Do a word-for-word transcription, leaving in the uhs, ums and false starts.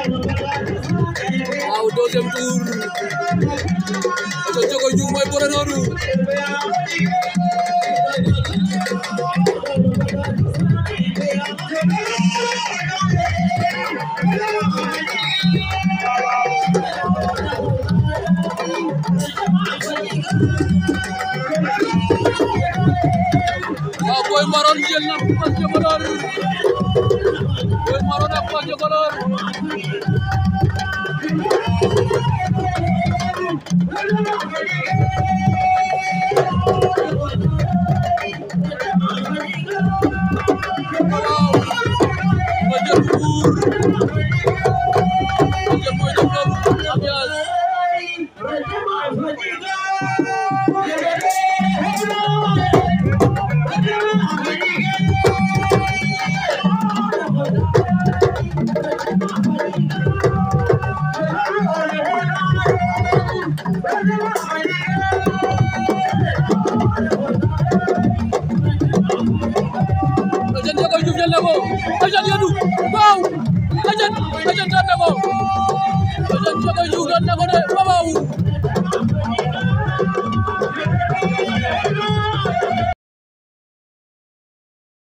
waaw deuxième tour Eugene Cokoy Diouf mooy bëre noonu waaw Boy Maroon jël na Fass Jokolor Boy Maroon ak Fass Jokolor Eugene Cokoy Diouf jël na ko Eugene yóbbu waaw Eugene Eugene daan na ko Eugene Cokoy Diouf daan na ko de